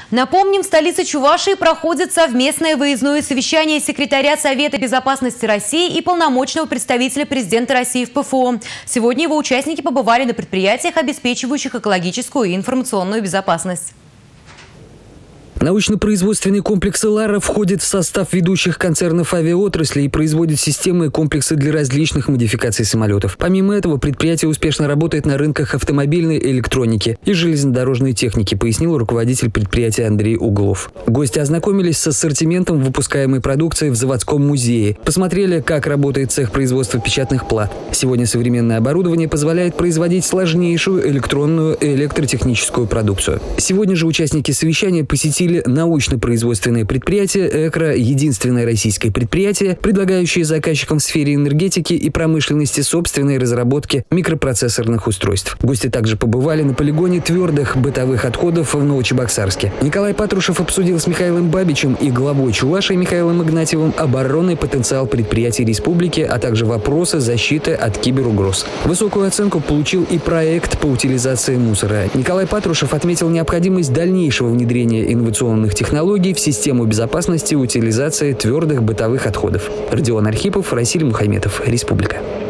Напомним, в столице Чувашии проходит совместное выездное совещание секретаря Совета безопасности России и полномочного представителя президента России в ПФО. Сегодня его участники побывали на предприятиях, обеспечивающих экологическую и информационную безопасность. Научно-производственный комплекс «Элара» входит в состав ведущих концернов авиаотрасли и производит системы и комплексы для различных модификаций самолетов. Помимо этого, предприятие успешно работает на рынках автомобильной электроники и железнодорожной техники, пояснил руководитель предприятия Андрей Углов. Гости ознакомились с ассортиментом выпускаемой продукции в заводском музее, посмотрели, как работает цех производства печатных плат. Сегодня современное оборудование позволяет производить сложнейшую электронную и электротехническую продукцию. Сегодня же участники совещания посетили научно-производственное предприятие «Экра», единственное российское предприятие, предлагающее заказчикам в сфере энергетики и промышленности собственные разработки микропроцессорных устройств. Гости также побывали на полигоне твердых бытовых отходов в Новочебоксарске. Николай Патрушев обсудил с Михаилом Бабичем и главой Чувашии Михаилом Игнатьевым оборонный потенциал предприятий республики, а также вопросы защиты от киберугроз. Высокую оценку получил и проект по утилизации мусора. Николай Патрушев отметил необходимость дальнейшего внедрения инновационных технологий в систему безопасности и утилизации твердых бытовых отходов. Родион Архипов, Расиль Мухаметов, Республика.